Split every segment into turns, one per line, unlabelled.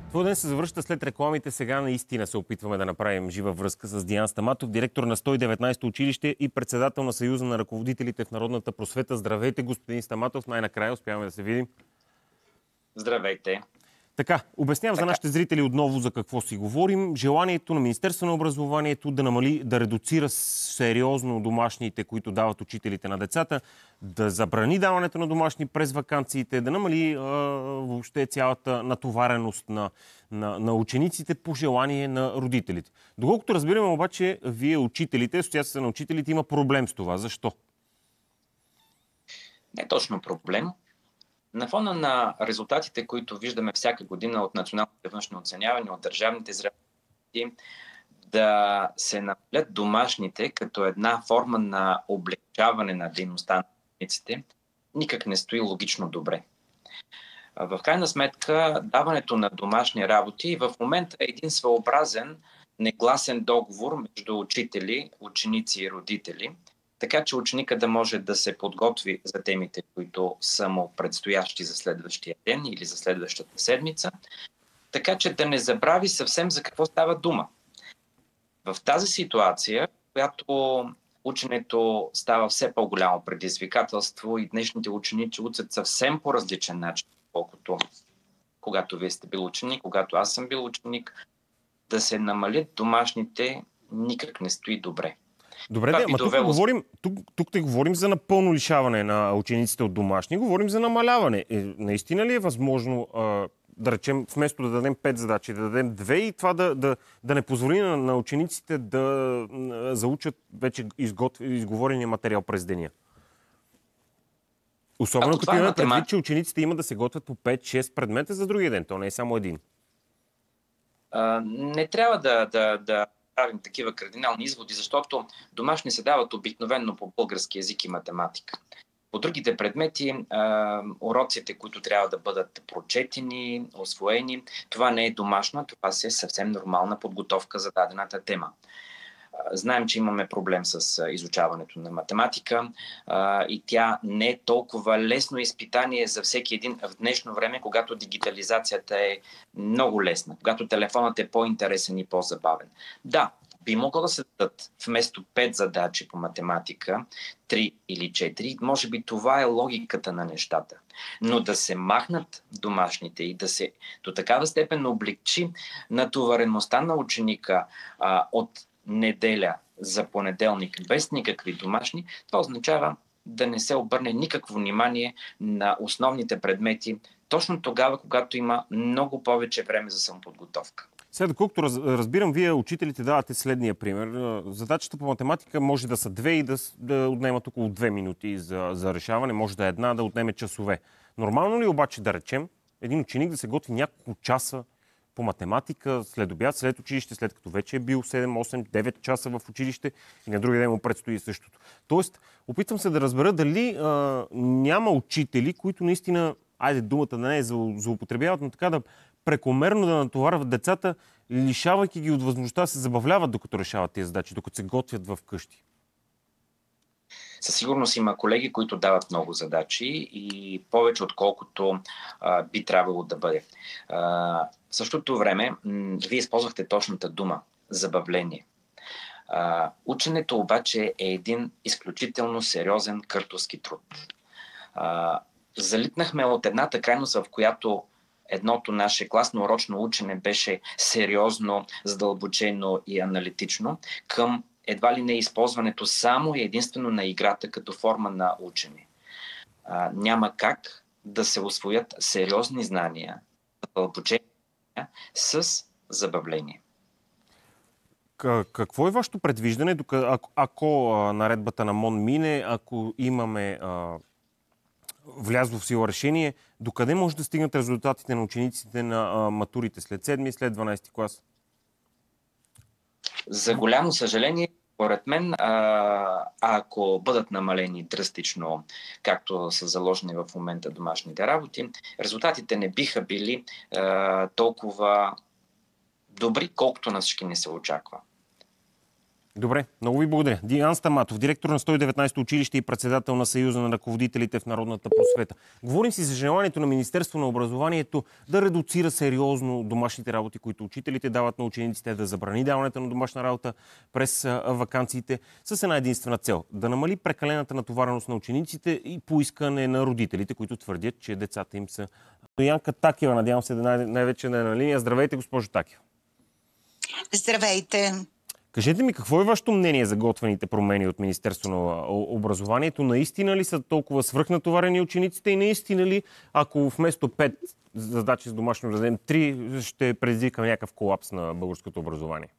Твой ден се завръща след рекламите. Сега наистина се опитваме да направим жива връзка с Диан Стаматов, директор на 119-то училище и председател на Съюза на ръководителите в народната просвета. Здравейте, господин Стаматов. Най-накрая успяваме да се видим.
Здравейте.
Така, обяснявам за нашите зрители отново за какво си говорим. Желанието на Министерство на образованието да редуцира сериозно домашните, които дават учителите на децата, да забрани даването на домашни през ваканциите, да намали въобще цялата натовареност на учениците по желание на родителите. Доколкото разбираме обаче, вие учителите, Асоциацията на учителите има проблем с това. Защо?
Не е точно проблем. На фона на резултатите, които виждаме всяка година от националните външни оценявания, от държавните зрелости, да се намалят домашните като една форма на облегчаване на дейността на учениците, никак не стои логично добре. В крайна сметка, даването на домашни работи в момента е един своеобразен, негласен договор между учители, ученици и родители, така че ученика да може да се подготви за темите, които са му предстоящи за следващия ден или за следващата седмица, така че да не забрави съвсем за какво става дума. В тази ситуация, която ученето става все по-голямо предизвикателство и днешните ученици учат съвсем по различен начин, колкото когато вие сте бил ученик, когато аз съм бил ученик, да се намалят домашните никак не стои добре.
Добре, тук те говорим за напълно лишаване на учениците от домашни, говорим за намаляване. Наистина ли е възможно, да речем, вместо да дадем 5 задачи, да дадем 2 и това да не позволи на учениците да заучат вече изговорения материал през деня? Особено като имаме предвид, че учениците имат да се готвят по 5-6 предмета за другия ден. То не е само един.
Не трябва да правим такива кардинални изводи, защото домашни се дават обикновено по български език и математика. По другите предмети, уроците, които трябва да бъдат прочетени, освоени, това не е домашна, това е съвсем нормална подготовка за дадената тема. Знаем, че имаме проблем с изучаването на математика и тя не е толкова лесно изпитание за всеки един в днешно време, когато дигитализацията е много лесна, когато телефонът е по-интересен и по-забавен. Да, би могло да се дадат вместо 5 задачи по математика, 3 или 4, може би това е логиката на нещата. Но да се махнат домашните и да се до такава степен облегчи натовареността на ученика от неделя за понеделник без никакви домашни, това означава да не се обърне никакво внимание на основните предмети точно тогава, когато има много повече време за самоподготовка.
Сега, доколкото разбирам, вие учителите давате следния пример. Задачата по математика може да са 2 и да отнемат около 2 минути за решаване, може да е една, да отнеме часове. Нормално ли обаче да речем един ученик да се готви няколко часа по математика, след обяд, след училище, след като вече е бил 7, 8, 9 часа в училище и на другия ден му предстои същото. Тоест, опитвам се да разбера дали няма учители, които наистина, думата да не е злоупотребяват, но така да прекомерно да натоварват децата, лишавайки ги от възможността да се забавляват, докато решават тези задачи, докато се готвят в къщи.
Със сигурност има колеги, които дават много задачи и повече отколкото би трябвало да бъде. В същото време, вие използвахте точната дума – забавление. Ученето обаче е един изключително сериозен къртовски труд. Залитнахме от едната крайност, в която едното наше класно урочно учене беше сериозно, задълбочено и аналитично, към едва ли не използването само и единствено на играта като форма на учене. Няма как да се усвоят сериозни знания, задълбочени с забавление.
Какво е вашето предвиждане, ако наредбата на МОН мине, ако имаме влязло в сила решение, докъде може да стигнат резултатите на учениците на матурите след 7 и след 12 клас?
За голямо съжаление, според мен, ако бъдат намалени драстично, както са заложени в момента домашните работи, резултатите не биха били толкова добри, колкото на всички не се очаква.
Добре, много ви благодаря. Диан Стаматов, директор на 119 училище и председател на Съюза на ръководителите в народната просвета. Говорим си за желанието на Министерство на образованието да редуцира сериозно домашните работи, които учителите дават на учениците, да забрани даването на домашна работа през ваканциите с една единствена цел – да намали прекалената натовареност на учениците и поискане на родителите, които твърдят, че децата им са... Янка Такева, надявам се най-вече да е на линия. Здравейте, госпожо Такева.
Здравейте.
Кажете ми, какво е вашето мнение за готвените промени от Министерство на образованието? Наистина ли са толкова свръхнатоварени учениците и наистина ли, ако вместо 5 задачи с домашно зададем 3, ще предизвика някакъв колапс на българското образование?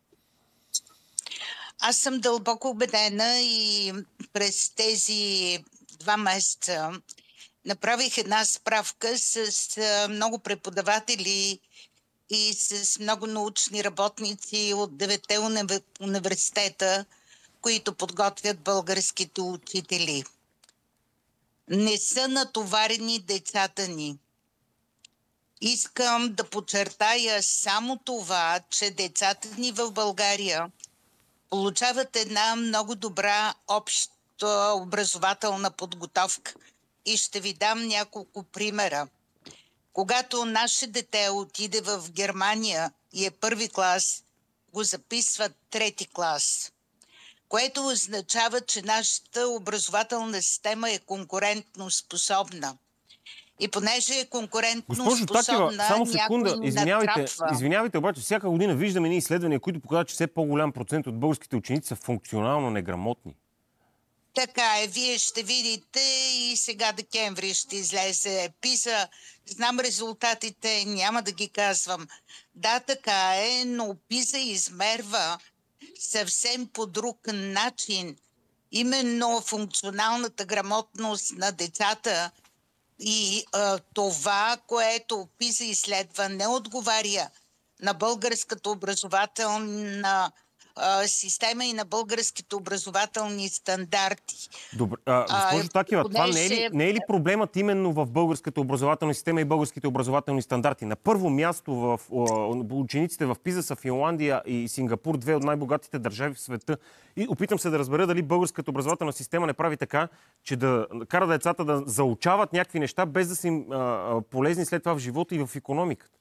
Аз съм дълбоко убедена и през тези 2 месеца направих една справка с много преподаватели и с много научни работници от 9 университета, които подготвят българските учители. Не са натоварени децата ни. Искам да подчертая само това, че децата ни в България получават една много добра обща образователна подготовка. И ще ви дам няколко примера. Когато наше дете отиде в Германия и е 1-ви клас, го записват 3-ти клас, което означава, че нашата образователна система е конкурентно способна. И понеже е конкурентно
Госпожо
способна,
Такева, само секунда,
натрапва.
извинявайте, обаче всяка година виждаме изследвания, които показват, че все по-голям процент от българските ученици са функционално неграмотни.
Така е, вие ще видите и сега декември ще излезе ПИСА. Знам резултатите, няма да ги казвам. Да, така е, но ПИСА измерва съвсем по друг начин именно функционалната грамотност на децата и това, което ПИСА изследва, не отговаря на българската образователна система и на българските образователни стандарти.
Добре, госпожо Такева, това не е ли проблемът именно в българската образователна система и българските образователни стандарти? На първо място в учениците в ПИЗа са Финландия и Сингапур, 2 от най-богатите държави в света. И опитам се да разбера дали българската образователна система не прави така, че да кара децата да заучават някакви неща, без да са им полезни след това в живота и в икономиката.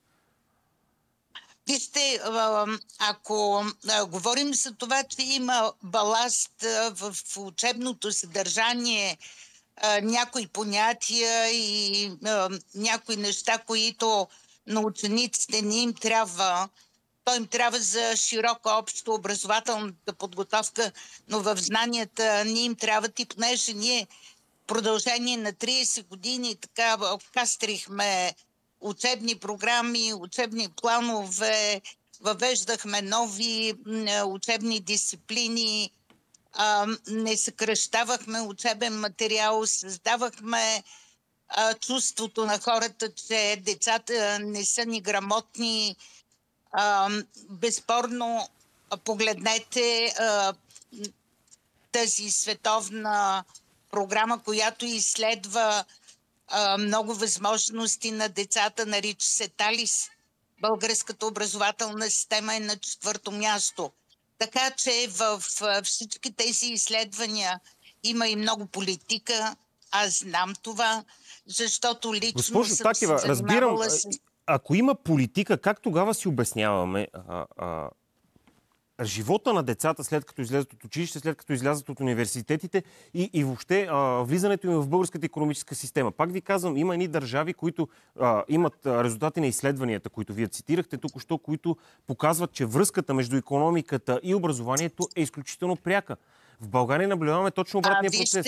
Вижте, ако говорим за това, че има баласт в учебното съдържание, някои понятия и някои неща, които на учениците не им трябва, то им трябва за широка общо образователната подготовка, но в знанията не им трябват и понеже ние в продължение на 30 години така кастрихме учебни програми, учебни планове, въвеждахме нови учебни дисциплини, не съкращавахме учебен материал, създавахме чувството на хората, че децата не са ни грамотни. Безспорно, погледнете тази световна програма, която изследва много възможности на децата, нарича се ТАЛИС. Българската образователна система е на 4-то място. Така че в всички тези изследвания има и много политика. Аз знам това, защото лично
Госпожо
съм
Такева,
се
разбирам,
занимавала с...
ако има политика, как тогава си обясняваме живота на децата след като излязат от училище, след като излязат от университетите и въобще влизането им в българската икономическа система? Пак ви казвам, има едни държави, които имат резултати на изследванията, които вие цитирахте току-що, които показват, че връзката между икономиката и образованието е изключително пряка. В България наблюдаваме точно обратния процес.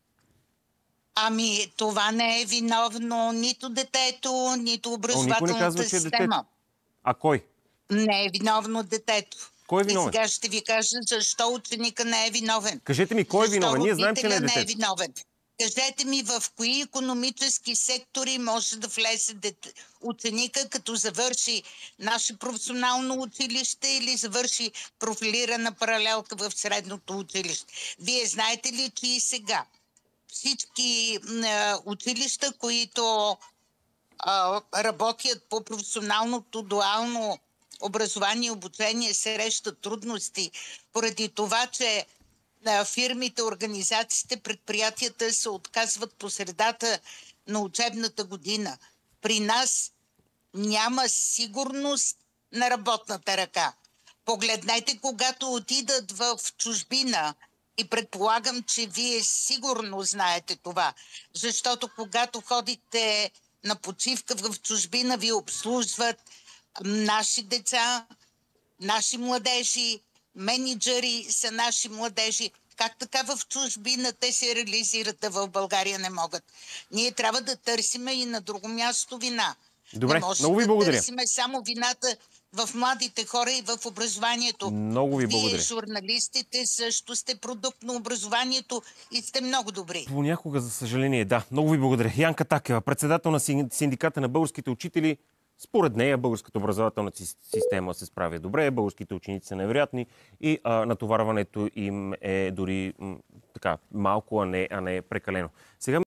Ами, това не е виновно нито детето, нито образователната система.
А кой?
Не е виновно детето.
Кой е виновен?
И сега ще ви кажа защо ученика не е виновен.
Кажете ми, кой е виновен? Ние знаем, че не е детето.
Не е виновен. Кажете ми в кои икономически сектори може да влезе ученика, като завърши наше професионално училище или завърши профилирана паралелка в средното училище. Вие знаете ли, че и сега всички училища, които работят по професионалното дуално образование и обучение срещат трудности поради това, че фирмите, организациите, предприятията се отказват по средата на учебната година. При нас няма сигурност на работната ръка. Погледнете, когато отидат в чужбина, и предполагам, че вие сигурно знаете това, защото когато ходите на почивка в чужбина, ви обслужват наши деца, наши младежи, менеджери са наши младежи. Как така в чужбина те се реализират, а в България не могат? Ние трябва да търсиме и на друго място вина.
Добре,
не може
много ви
да
благодаря.
търсиме само вината в младите хора и в образованието.
Много ви
Вие,
благодаря.
журналистите, също сте продукт на образованието и сте много добри.
Понякога, за съжаление, да. Много ви благодаря. Янка Такева, председател на синдиката на българските учители. Според нея българската образователна система се справя добре, българските ученици са невероятни и натоварването им е дори така малко, а не прекалено. Сега